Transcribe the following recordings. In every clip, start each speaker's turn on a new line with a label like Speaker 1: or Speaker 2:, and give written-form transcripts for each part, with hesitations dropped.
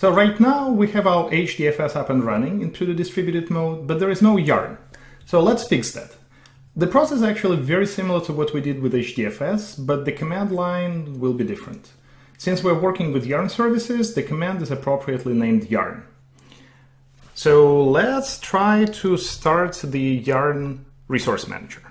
Speaker 1: So right now we have our HDFS up and running into the distributed mode, but there is no yarn. So let's fix that. The process is actually very similar to what we did with HDFS, but the command line will be different. Since we're working with yarn services, the command is appropriately named yarn. So let's try to start the yarn resource manager.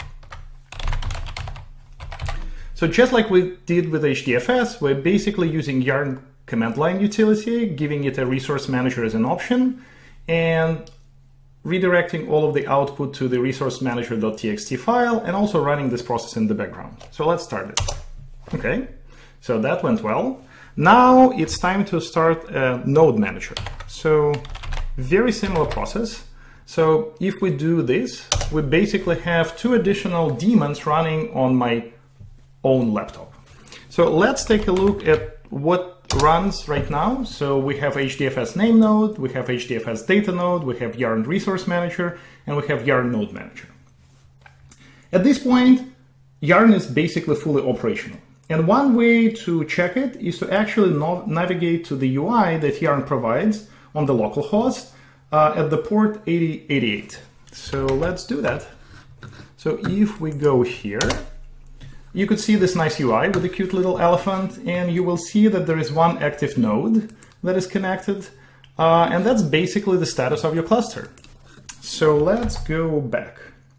Speaker 1: So just like we did with HDFS, we're basically using yarn command line utility, giving it a resource manager as an option, and redirecting all of the output to the resource manager.txt file, and also running this process in the background. So let's start it. Okay, so that went well. Now it's time to start a node manager. So very similar process. So if we do this, we basically have two additional daemons running on my own laptop. So let's take a look at what runs right now. So we have HDFS name node, we have HDFS data node, we have yarn resource manager, and we have yarn node manager. At this point, yarn is basically fully operational. And one way to check it is to actually navigate to the UI that yarn provides on the local host at the port 8088. So let's do that. So if we go here, you could see this nice UI with a cute little elephant, and you will see that there is one active node that is connected, and that's basically the status of your cluster. So let's go back.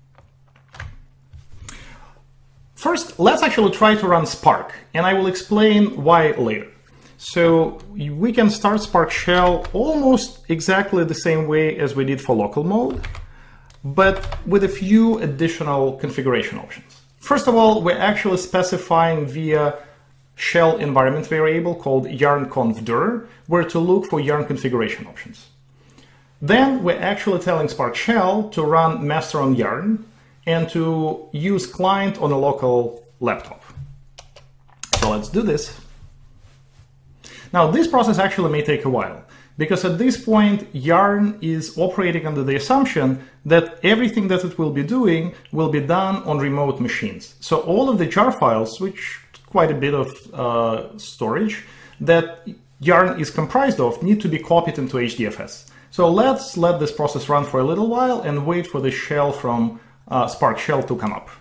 Speaker 1: First, let's actually try to run Spark, and I will explain why later. So we can start Spark shell almost exactly the same way as we did for local mode, but with a few additional configuration options. First of all, we're actually specifying via shell environment variable called yarn-conf-dir, where to look for yarn configuration options. Then we're actually telling Spark shell to run master on yarn and to use client on a local laptop. So let's do this. Now this process actually may take a while, because at this point, yarn is operating under the assumption that everything that it will be doing will be done on remote machines. So all of the jar files, which quite a bit of storage, that yarn is comprised of need to be copied into HDFS. So let's let this process run for a little while and wait for the shell from Spark shell to come up.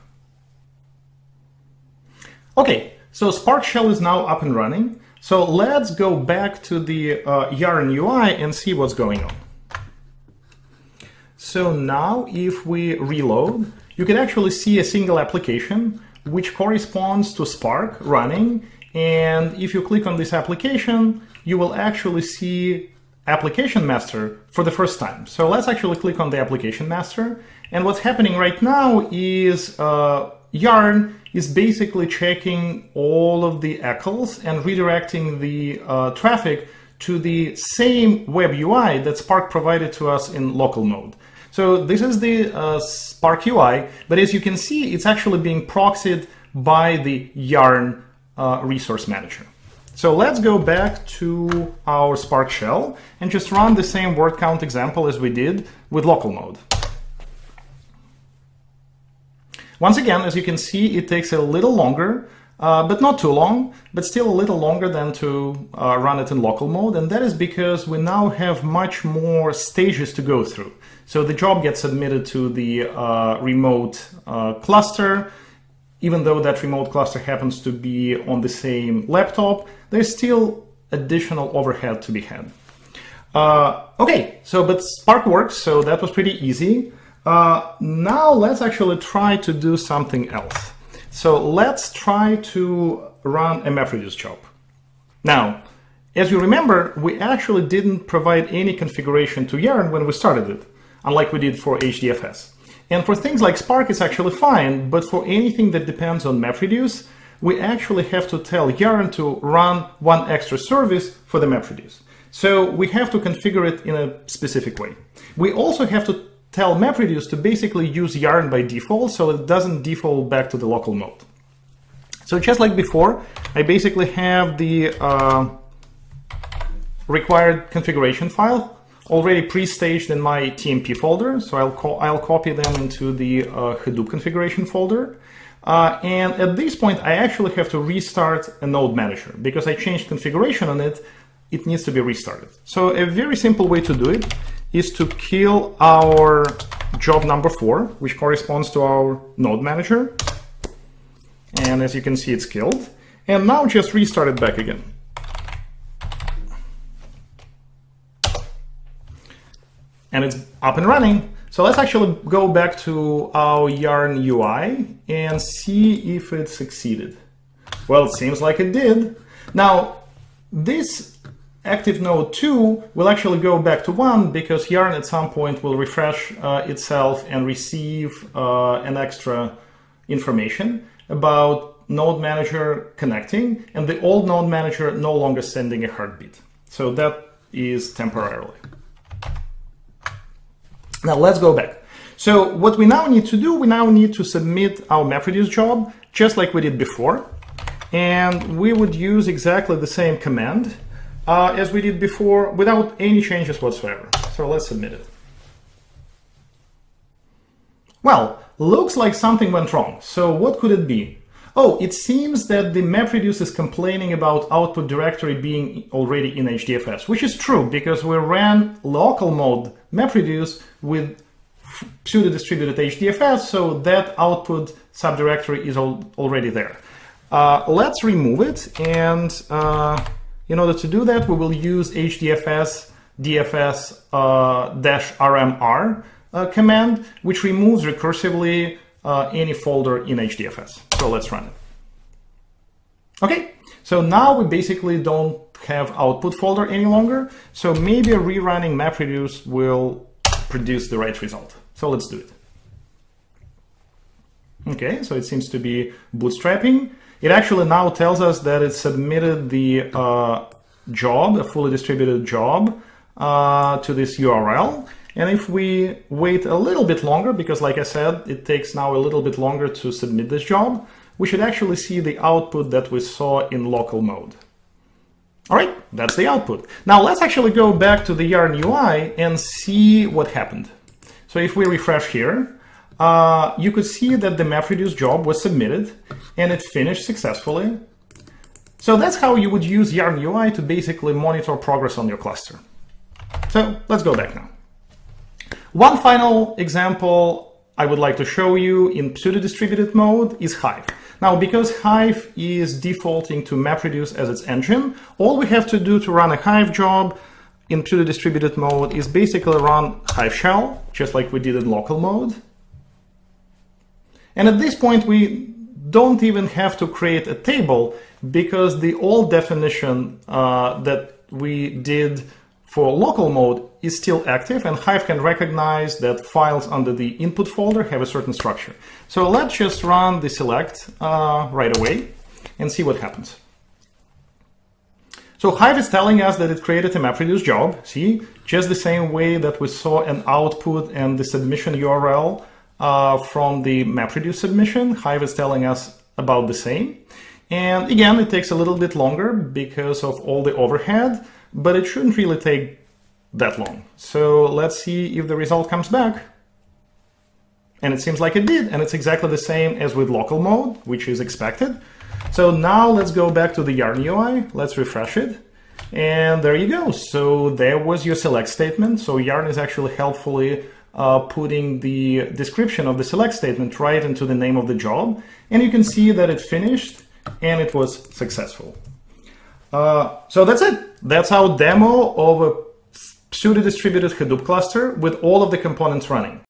Speaker 1: Okay, so Spark shell is now up and running. So let's go back to the yarn UI and see what's going on. So now if we reload, you can actually see a single application which corresponds to Spark running. And if you click on this application, you will actually see application master for the first time. So let's actually click on the application master. And what's happening right now is yarn is basically checking all of the eccles and redirecting the traffic to the same web UI that Spark provided to us in local mode. So this is the Spark UI, but as you can see, it's actually being proxied by the yarn resource manager. So let's go back to our Spark shell and just run the same word count example as we did with local mode. Once again, as you can see, it takes a little longer, but not too long, but still a little longer than to run it in local mode. And that is because we now have much more stages to go through. So the job gets submitted to the remote cluster. Even though that remote cluster happens to be on the same laptop, there's still additional overhead to be had. Okay, so but Spark works, so that was pretty easy. Now let's actually try to do something else. So let's try to run a MapReduce job. Now, as you remember, we actually didn't provide any configuration to yarn when we started it, unlike we did for HDFS. And for things like Spark, it's actually fine, but for anything that depends on MapReduce, we actually have to tell yarn to run one extra service for the MapReduce. So we have to configure it in a specific way. We also have to tell MapReduce to basically use yarn by default, so it doesn't default back to the local mode. So just like before, I basically have the required configuration file already pre-staged in my TMP folder. So I'll copy them into the Hadoop configuration folder. And at this point, I actually have to restart a node manager because I changed configuration on it it needs to be restarted. So a very simple way to do it is to kill our job number 4, which corresponds to our node manager. And as you can see, it's killed. And now just restart it back again. And it's up and running. So let's actually go back to our Yarn UI and see if it succeeded. Well, it seems like it did. Now, this active node 2 will actually go back to 1 because Yarn at some point will refresh itself and receive an extra information about node manager connecting, and the old node manager no longer sending a heartbeat. So that is temporarily. Now let's go back. So what we now need to do, we now need to submit our MapReduce job just like we did before. And we would use exactly the same command as we did before without any changes whatsoever. So let's submit it. Well, looks like something went wrong. So what could it be? Oh, it seems that the MapReduce is complaining about output directory being already in HDFS, which is true because we ran local mode MapReduce with pseudo-distributed HDFS, so that output subdirectory is already there. Let's remove it, and in order to do that, we will use HDFS dfs -rmr command, which removes recursively any folder in HDFS. So let's run it. Okay, so now we basically don't have output folder any longer. So maybe rerunning MapReduce will produce the right result. So let's do it. Okay, so it seems to be bootstrapping. It actually now tells us that it submitted the job, a fully distributed job, to this URL. And if we wait a little bit longer, because like I said, it takes now a little bit longer to submit this job, we should actually see the output that we saw in local mode. All right, that's the output. Now let's actually go back to the Yarn UI and see what happened. So if we refresh here, you could see that the MapReduce job was submitted and it finished successfully. So that's how you would use Yarn UI to basically monitor progress on your cluster. So let's go back now. One final example I would like to show you in pseudo-distributed mode is Hive. Now, because Hive is defaulting to MapReduce as its engine, all we have to do to run a Hive job in pseudo-distributed mode is basically run Hive shell, just like we did in local mode. And at this point, we don't even have to create a table because the old definition that we did for local mode is still active, and Hive can recognize that files under the input folder have a certain structure. So let's just run the select right away and see what happens. So Hive is telling us that it created a MapReduce job. See, just the same way that we saw an output and the submission URL from the MapReduce submission, Hive is telling us about the same. And again, it takes a little bit longer because of all the overhead, but it shouldn't really take that long. So let's see if the result comes back. And it seems like it did, and it's exactly the same as with local mode, which is expected. So now let's go back to the Yarn UI, let's refresh it, and there you go. So there was your select statement. So Yarn is actually helpfully putting the description of the select statement right into the name of the job, and you can see that it finished and it was successful. So that's it. That's our demo of a pseudo-distributed Hadoop cluster with all of the components running.